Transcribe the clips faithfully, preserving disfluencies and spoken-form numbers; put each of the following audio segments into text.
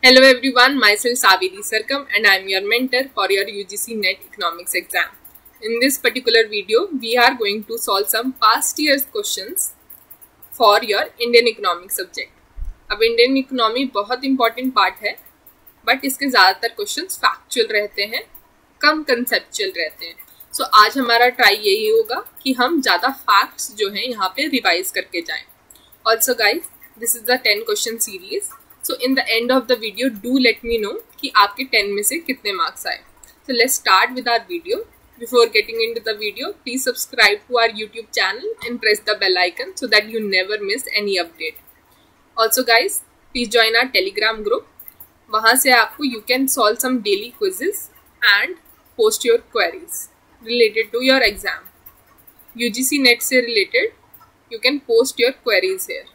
Hello everyone, myself Saviri Sarkam and I am your mentor for your U G C NET Economics exam. In this particular video, we are going to solve some past year's questions for your Indian Economics subject. अब Indian Economy बहुत important part है, but इसके ज़्यादातर questions factual रहते हैं, कम conceptual रहते हैं. So आज हमारा try यही होगा कि हम ज़्यादा facts जो हैं यहाँ पे revise करके जाएं. Also guys, this is the ten question series. So in the end of the video, do let me know कि आपके ten में से कितने marks आए. So let's start with our video. Before getting into the video, please subscribe to our YouTube channel and press the bell icon so that you never miss any update. Also guys, please join our Telegram group. वहाँ से आपको you can solve some daily quizzes and post your queries related to your exam. U G C NET से related, you can post your queries here.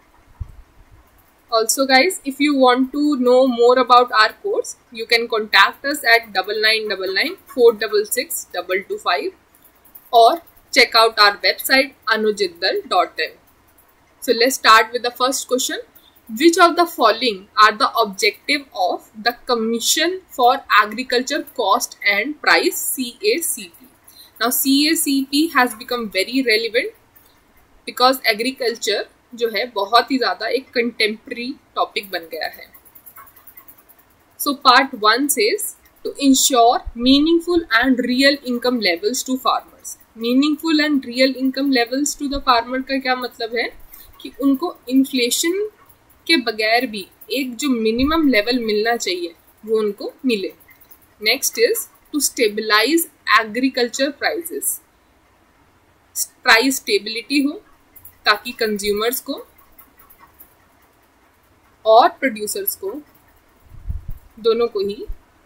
Also guys, if you want to know more about our course, you can contact us at double nine double nine four six six double two five or check out our website anujiddal dot in. So let's start with the first question. Which of the following are the objective of the Commission for Agriculture Cost and Price C A C P? Now C A C P has become very relevant because agriculture जो है बहुत ही ज़्यादा एक contemporary topic बन गया है. So part one says to ensure meaningful and real income levels to farmers. Meaningful and real income levels to the farmer का क्या मतलब है कि उनको इन्फ्लेशन के बगैर भी एक जो मिनिमम लेवल मिलना चाहिए वो उनको मिले. Next is to stabilize agriculture prices. Price stability हो ताकि कंज्यूमर्स को और प्रोड्यूसर्स को दोनों को ही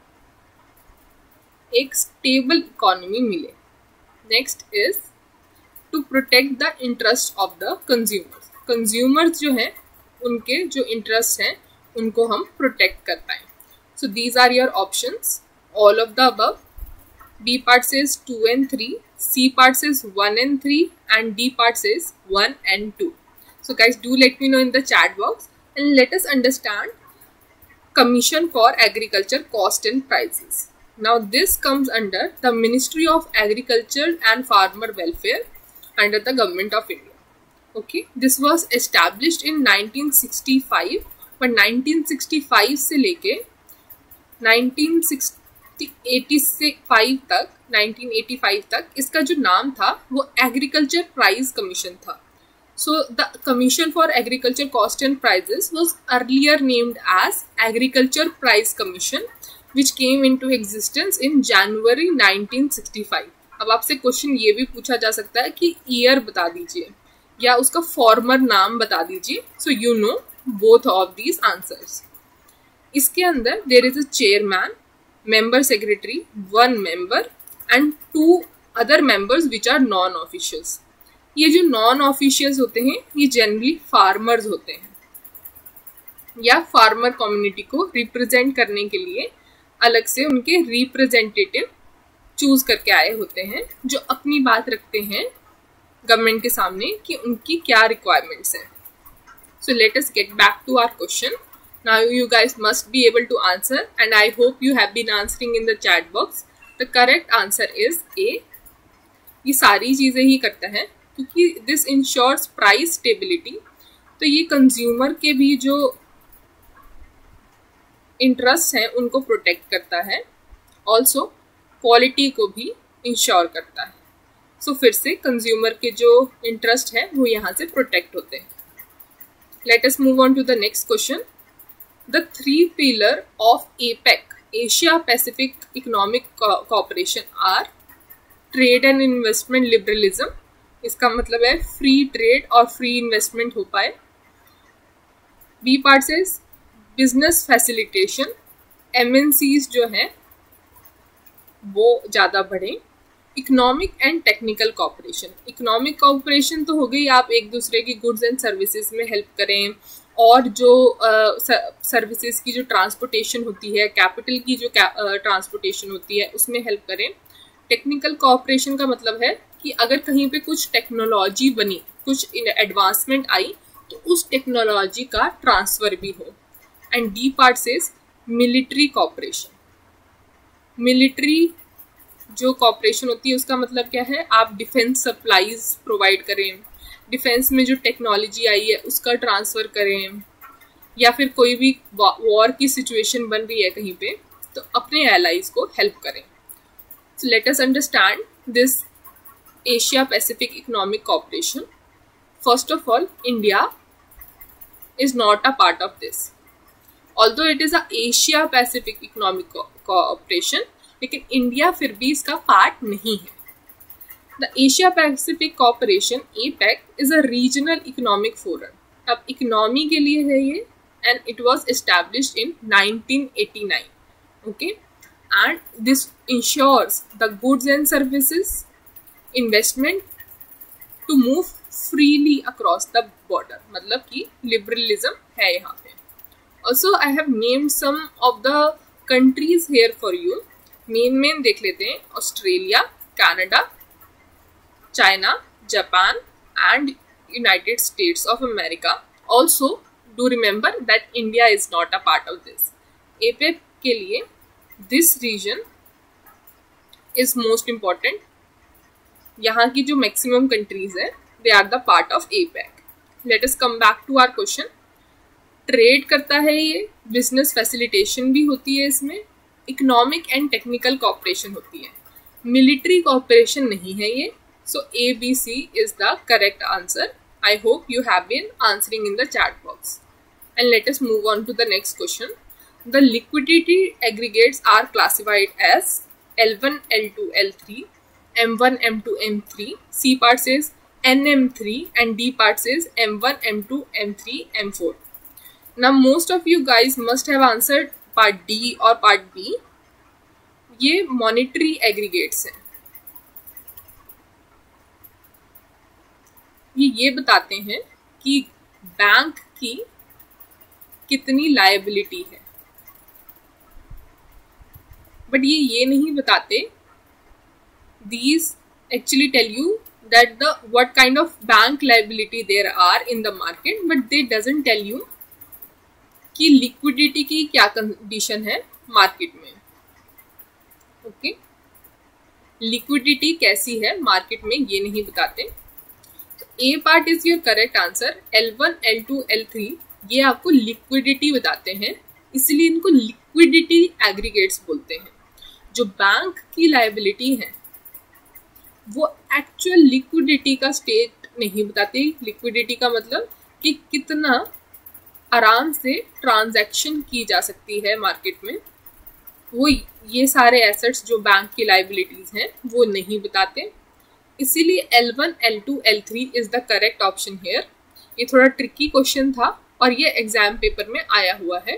एक स्टेबल इकोनॉमी मिले. Next is to protect the interest of the consumers. Consumers जो हैं उनके जो इंटरेस्ट हैं उनको हम प्रोटेक्ट कर पाए. So these are your options, all of the above. B part says two and three, C part says one and three, and D part says one and two. So guys, do let me know in the chat box and let us understand Commission for Agriculture Cost and Prices. Now this comes under the Ministry of Agriculture and Farmer Welfare under the Government of India. Okay, this was established in nineteen sixty-five, but nineteen sixty-five से लेके nineteen eighty-five तक nineteen eighty-five तक इसका जो नाम था वो agriculture price commission था. So the commission for agriculture cost and prices was earlier named as agriculture price commission which came into existence in January nineteen sixty-five. अब आपसे क्वेश्चन ये भी पूछा जा सकता है कि ईयर बता दीजिए या उसका फॉर्मर नाम बता दीजिए. So you know both of these answers. इसके अंदर there is a chairman, member secretary, one member and two other members which are non officials. ये जो non officials होते हैं ये generally farmers होते हैं या farmer community को represent करने के लिए अलग से उनके representative choose करके आए होते हैं जो अपनी बात रखते हैं गवर्नमेंट के सामने कि उनकी क्या requirements हैं. So let us get back to our question. Now you guys must be able to answer and I hope you have been answering in the chat box. The correct answer is A. ये सारी चीज़ें ही करता है क्योंकि this ensures price stability. तो ये consumer के भी जो इंटरेस्ट हैं उनको प्रोटेक्ट करता है. ऑल्सो क्वालिटी को भी इंश्योर करता है. सो so, फिर से कंज्यूमर के जो इंटरेस्ट है वो यहाँ से प्रोटेक्ट होते हैं. Let us move on to the next question. The three pillar of APEC, Asia Pacific Economic Cooperation are trade and investment liberalism. इसका मतलब है फ्री ट्रेड और फ्री इन्वेस्टमेंट हो पाए. B part says business facilitation, M N Cs जो हैं वो ज़्यादा बढ़े. Economic and technical cooperation. Economic cooperation तो हो गई, आप एक दूसरे की गुड्स एंड सर्विसेज में हेल्प करें और जो सर्विसेज uh, की जो ट्रांसपोर्टेशन होती है, कैपिटल की जो ट्रांसपोर्टेशन uh, होती है उसमें हेल्प करें. टेक्निकल कॉपरेशन का मतलब है कि अगर कहीं पे कुछ टेक्नोलॉजी बनी, कुछ एडवांसमेंट आई तो उस टेक्नोलॉजी का ट्रांसफ़र भी हो. And D part says military cooperation. Military जो कॉपरेशन होती है उसका मतलब क्या है, आप डिफेंस सप्लाईज प्रोवाइड करें, डिफेंस में जो टेक्नोलॉजी आई है उसका ट्रांसफ़र करें, या फिर कोई भी वॉर की सिचुएशन बन रही है कहीं पे तो अपने एलाइज को हेल्प करें। So let us understand this Asia Pacific Economic Cooperation. First of all, India is not a part of this, although it is a Asia Pacific Economic Cooperation, लेकिन इंडिया फिर भी इसका पार्ट नहीं है। The Asia Pacific Cooperation A PEC is a regional economic forum। अब economy के लिए है ये, and it was established in nineteen eighty-nine, okay, and this ensures the goods and services investment to move freely across the border, मतलब कि liberalism है यहाँ पे। Also I have named some of the countries here for you। Main main देख लेते हैं, Australia, Canada, China, Japan and United States of America. Also do remember that India is not a part of this। A PEC के लिए this region is most important। यहाँ की जो maximum countries है they are the part of A PEC। Let us come back to our question। Trade करता है ये, business facilitation भी होती है इसमें, इकोनॉमिक एंड टेक्निकल कॉपरेशन होती है, मिलिट्री कॉपरेशन नहीं है ये। So A B C is the correct answer. I hope you have been answering in the chat box. And let us move on to the next question. The liquidity aggregates are classified as L one, L two, L three, M one, M two, M three, C part says N M three and D part says M one, M two, M three, M four. Now most of you guys must have answered part D or part B। ये monetary aggregates हैं। ये ये बताते हैं कि bank की कितनी liability है, बट ये ये नहीं बताते। These actually tell you that the what kind of bank liability there are in the market, but they doesn't tell you कि liquidity की क्या condition है market में। ओके, liquidity कैसी है market में ये नहीं बताते। तो A part is your correct answer। L one, L two, L three ये आपको liquidity बताते हैं, इसलिए इनको liquidity aggregates बोलते हैं। जो बैंक की liability है वो एक्चुअल लिक्विडिटी का स्टेट नहीं बताती। लिक्विडिटी का मतलब कि कितना आराम से ट्रांजैक्शन की जा सकती है मार्केट में, वो ये सारे एसेट्स जो बैंक की लाइबिलिटीज हैं वो नहीं बताते। इसीलिए L one, L two, L three is the correct option here. ये थोड़ा ट्रिकी क्वेश्चन था और ये एग्जाम पेपर में आया हुआ है,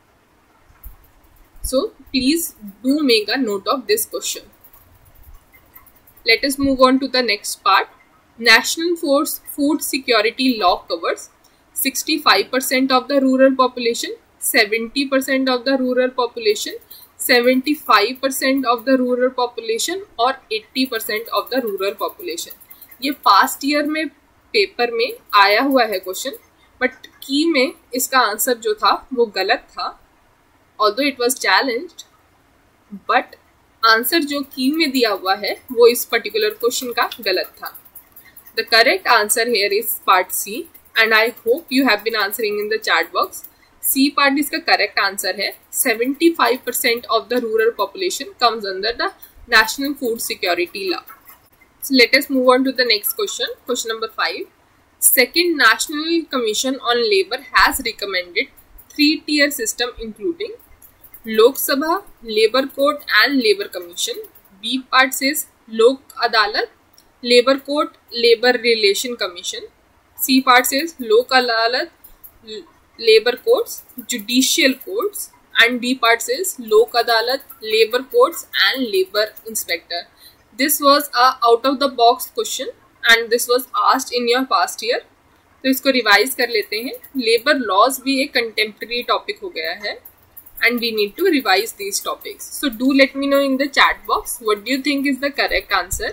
so please do make a note of this question. Let us move on to the next part। National Force Food Security Law covers sixty-five percent of the rural population, seventy percent of the rural population, seventy-five percent of the rural population और eighty percent of the rural population। ये past year में paper में आया हुआ है question, but की में इसका आंसर जो था वो गलत था। Although it was challenged, but answer जो की में दिया हुआ है वो इस पर्टिकुलर क्वेश्चन का गलत था। The correct answer here is part C and I hope you have been answering in the chat box. C part इसका करेक्ट आंसर है। seventy-five percent of the rural population comes under the national food security law. So let us move on to the next question. Question number five. Second National Commission on Labour has recommended three-tier system including Lok Sabha, labour court and labour commission. B part says Lok Adalat, labour court, labour relation commission. C part says Lok Adalat, labour courts, judicial courts and D part says Lok Adalat, labour courts and labour inspector. This was a out of the box question and this was asked in your past year, तो इसको revise कर लेते हैं। Labour laws भी एक contemporary topic हो गया है and we need to revise these topics. So do let me know in the chat box what do you think is the correct answer।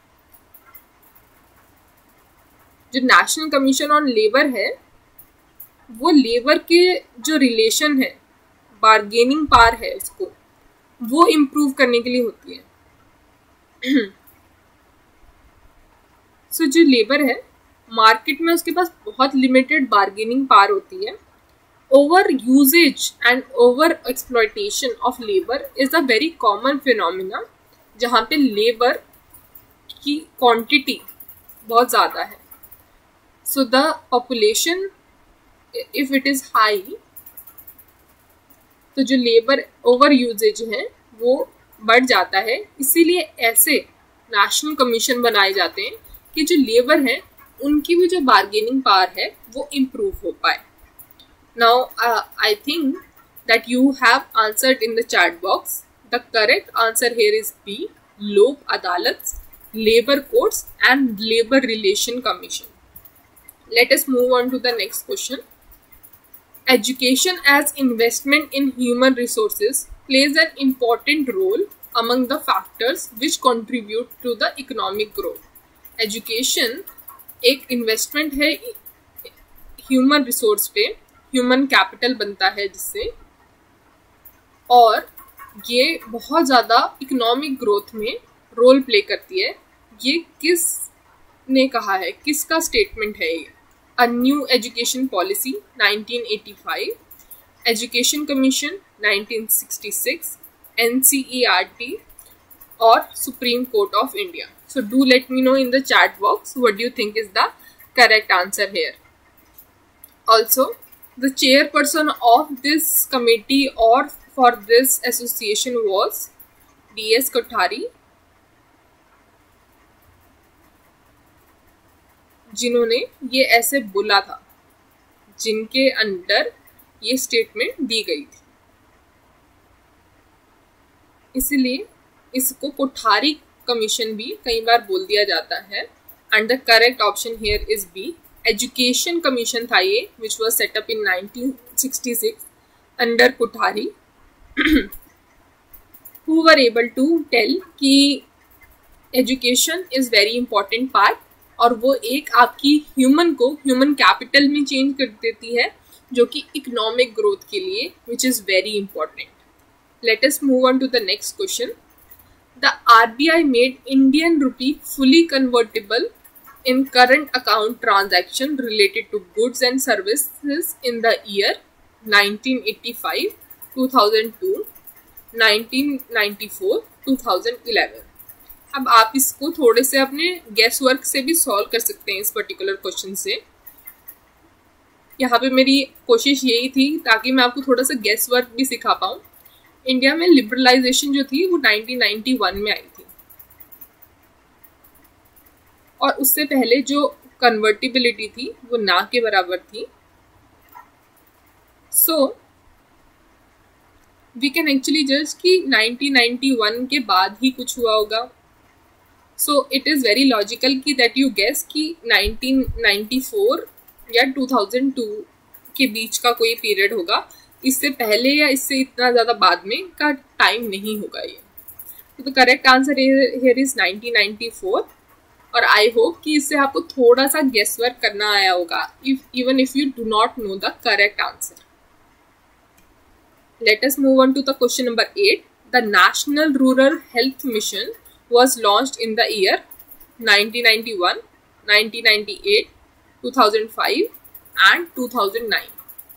जो नेशनल कमीशन ऑन लेबर है वो labour के जो relation है bargaining power है उसको, वो improve करने के लिए होती है। सो so, जो लेबर है मार्केट में उसके पास बहुत लिमिटेड बार्गेनिंग पावर होती है। Over usages and over exploitation of labour is a very common phenomena, जहाँ पे लेबर की क्वांटिटी बहुत ज़्यादा है। So the population if it is high, तो जो लेबर ओवर यूजेज है वो बढ़ जाता है। इसीलिए ऐसे नेशनल कमीशन बनाए जाते हैं कि जो लेबर है उनकी भी जो बार्गेनिंग पावर है वो इम्प्रूव हो पाए। Now I think that you have answered in the chat box. The correct answer here is B, Lok Adalat, labour courts and labour relation commission. Let us move on to the next question. Education as investment in human resources plays an important role among the factors which contribute to the economic growth. Education एक investment है human resource पे, human capital बनता है जिससे, और ये बहुत ज़्यादा economic growth में role play करती है। ये किस ने कहा है, किसका statement है ये? A new education policy nineteen eighty-five, Education Commission nineteen sixty-six, N C E R T or Supreme Court of India. So do let me know in the chat box what do you think is the correct answer here. Also, the chairperson of this committee or for this association was D S Kothari, जिन्होंने ये ऐसे बोला था, जिनके under ये statement दी गई थी। इसलिए इसको कोठारी कमीशन भी कई बार बोल दिया जाता है। And the correct option here is B, education commission था ये, which was set up in nineteen sixty six under Kothari, who were able to tell कि education is very important part, और वो एक आपकी ह्यूमन को ह्यूमन कैपिटल में change कर देती है, जो कि इकोनॉमिक ग्रोथ के लिए which is very important. Let us move on to the next question. The RBI made Indian rupee fully convertible in current account transaction related to goods and services in the year nineteen eighty five, two thousand two, nineteen ninety four, two thousand eleven. अब आप इसको थोड़े से अपने guess work से भी solve कर सकते हैं इस पर्टिकुलर क्वेश्चन से। यहाँ पे मेरी कोशिश यही थी ताकि मैं आपको थोड़ा सा गेस वर्क भी सिखा पाऊँ। इंडिया में लिबरलाइजेशन जो थी वो नाइनटीन नाइंटी वन में आई थी, और उससे पहले जो कन्वर्टिबिलिटी थी वो ना के बराबर थी। सो वी कैन एक्चुअली जज कि नाइनटीन नाइंटी वन के बाद ही कुछ हुआ होगा। So it is very logical कि दैट यू गेस कि नाइनटीन नाइंटी फोर या टू थाउजेंड टू के बीच का कोई पीरियड होगा, इससे पहले या इससे इतना ज़्यादा बाद में का टाइम नहीं होगा ये। तो the correct answer here is nineteen ninety four, और आई होप कि इससे आपको थोड़ा सा गेस वर्क करना आया होगा, if even if you do not know the correct answer. Let us move on to the question number eight. The national rural health mission was launched in the year nineteen ninety-one, nineteen ninety-eight, two thousand five and two thousand nine.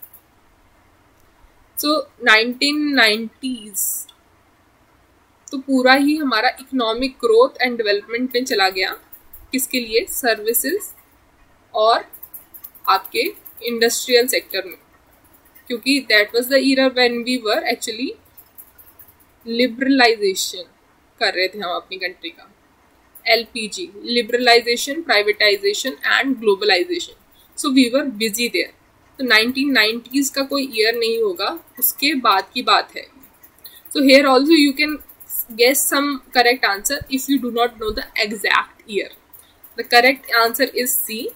So nineteen nineties तो पूरा ही हमारा economic growth and development में चला गया। किसके लिए? Services और आपके इंडस्ट्रियल सेक्टर में, क्योंकि that was the year when we were actually liberalization कर रहे थे हम अपनी कंट्री का। LPG, liberalization, privatization and globalization. So we were busy there. तो नाइनटीन नाइंटीज़ का कोई ईयर नहीं होगा, उसके बाद की बात है। सो here also you can guess some correct answer if you do not know the exact year. The correct answer is C.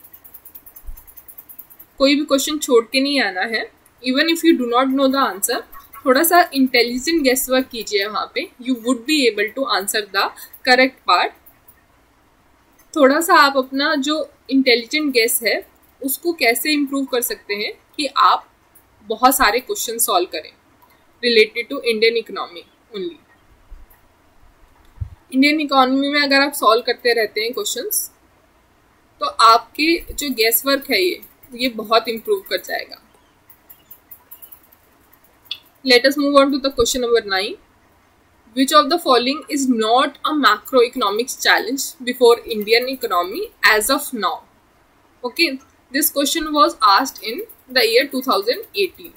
कोई भी क्वेश्चन छोड़ के नहीं आना है, even if you do not know the answer, थोड़ा सा इंटेलिजेंट गेस वर्क कीजिए वहाँ पे, you would be able to answer the correct part. थोड़ा सा आप अपना जो इंटेलिजेंट गेस है उसको कैसे इम्प्रूव कर सकते हैं कि आप बहुत सारे क्वेश्चन सॉल्व करें। related to Indian economy only. Indian economy में अगर आप सॉल्व करते रहते हैं क्वेश्चंस तो आपके जो गेस वर्क है ये ये बहुत इम्प्रूव कर जाएगा. Let us move on to the question number nine. Which of the following is not a macroeconomics challenge before Indian economy as of now? Okay, this question was asked in the year two thousand eighteen.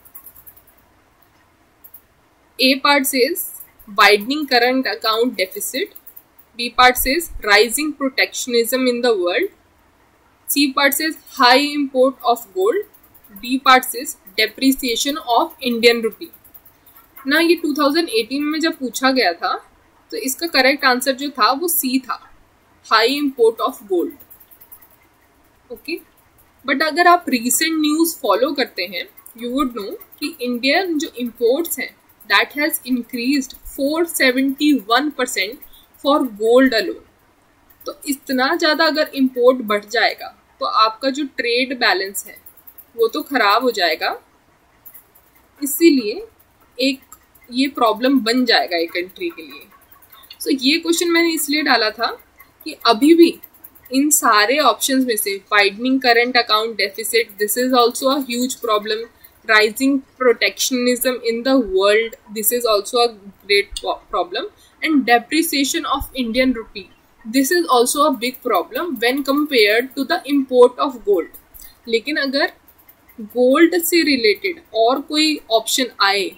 A part says widening current account deficit. B part says rising protectionism in the world. C part says high import of gold. D part says depreciation of Indian rupee. ना ये two thousand eighteen में जब पूछा गया था तो इसका correct answer जो था वो सी था, high import of gold. Okay, but अगर आप रीसेंट न्यूज फॉलो करते हैं यू वुड नो कि इंडियन जो इंपोर्ट्स हैं that has increased for seventy one percent for gold alone. तो इतना ज़्यादा अगर इंपोर्ट बढ़ जाएगा तो आपका जो ट्रेड बैलेंस है वो तो खराब हो जाएगा. इसीलिए एक ये प्रॉब्लम बन जाएगा एक कंट्री के लिए. सो so, ये क्वेश्चन मैंने इसलिए डाला था कि अभी भी इन सारे ऑप्शंस में से widening current account deficit, this is also a huge problem. Rising protectionism in the world, this is also a great problem. And depreciation of Indian rupee, this is also a big problem when compared to the import of gold. लेकिन अगर gold से related और कोई option आए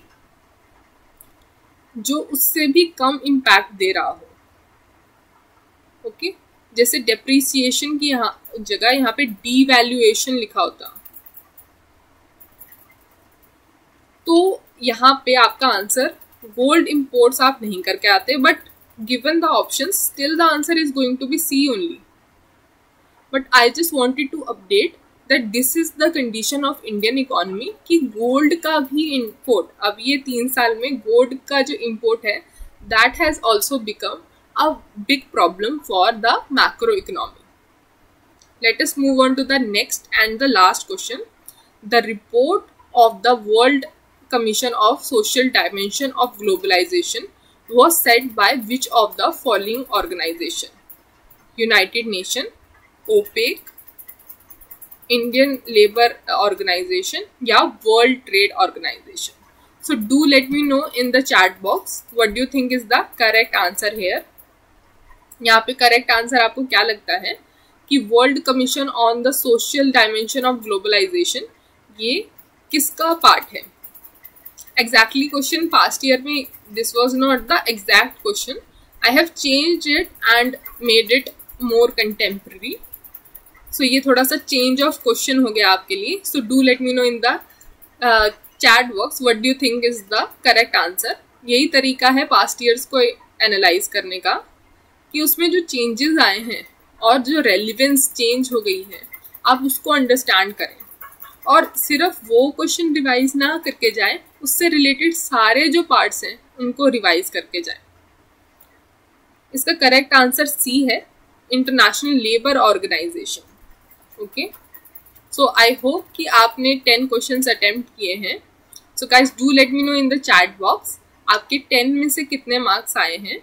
जो उससे भी कम impact दे रहा हो, ओके, जैसे डेप्रिसिएशन की यहाँ जगह यहाँ पे डीवैल्यूएशन लिखा होता तो यहाँ पे आपका आंसर गोल्ड इंपोर्ट्स आप नहीं करके आते. But given the option still the answer is going to be C only. But I just wanted to update that this is the condition of Indian economy कि गोल्ड का भी import अब ये तीन साल में गोल्ड का जो इंपोर्ट है that has also become a big problem for the macro economy. Let us move on to the next and the last question. The report of the world commission of social dimension of globalization was set by which of the following organization? United Nation, OPEC, Indian Labour Organization या World Trade Organization. So do let me know in the chat box what do you think is the correct answer here. यहाँ पे correct answer आपको क्या लगता है कि World Commission on the Social Dimension of Globalization ये किसका part है? Exactly question past year में this was not the exact question. I have changed it and made it more contemporary. So ये थोड़ा सा change of question हो गया आपके लिए. So do let me know in the uh, chat box what do you think is the correct answer. यही तरीका है past years को analyze करने का कि उसमें जो changes आए हैं और जो relevance change हो गई है आप उसको understand करें और सिर्फ वो क्वेश्चन रिवाइज ना करके जाएं, उससे रिलेटेड सारे जो पार्ट्स हैं उनको रिवाइज करके जाएं. इसका करेक्ट आंसर सी है, International Labour Organization. Okay, so I hope कि आपने टेन क्वेश्चंस अटेम्प्ट किए हैं. So guys do let me know in the chat box आपके टेन में से कितने मार्क्स आए हैं.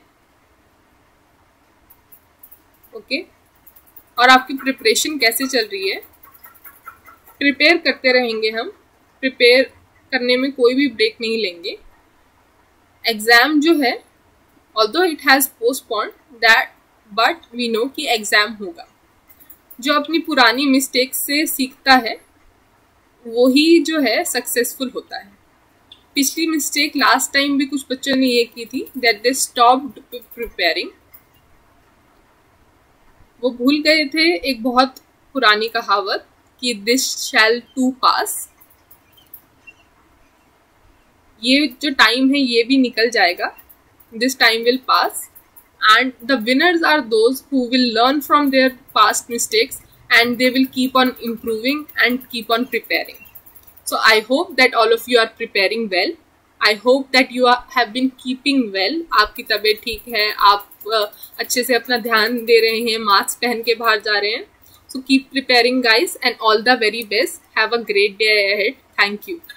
Okay okay? और आपकी प्रिपरेशन कैसे चल रही है? प्रिपेयर करते रहेंगे हम, प्रिपेयर करने में कोई भी ब्रेक नहीं लेंगे. एग्ज़ाम जो है although it has postponed that but we know कि एग्ज़ाम होगा. जो अपनी पुरानी मिस्टेक्स से सीखता है वही जो है सक्सेसफुल होता है. पिछली मिस्टेक लास्ट टाइम भी कुछ बच्चों ने ये की थी दैट दे स्टॉप्ड प्रिपेयरिंग. वो भूल गए थे एक बहुत पुरानी कहावत कि दिस शैल टू पास. ये जो टाइम है ये भी निकल जाएगा. This time will pass and the winners are those who will learn from their past mistakes and they will keep on improving and keep on preparing. So I hope that all of you are preparing well. I hope that you have been keeping well. आपकी तबीयत ठीक है, आप uh, अच्छे से अपना ध्यान दे रहे हैं, मास्क पहन के बाहर जा रहे हैं. So keep preparing guys and all the very best. Have a great day ahead. Thank you.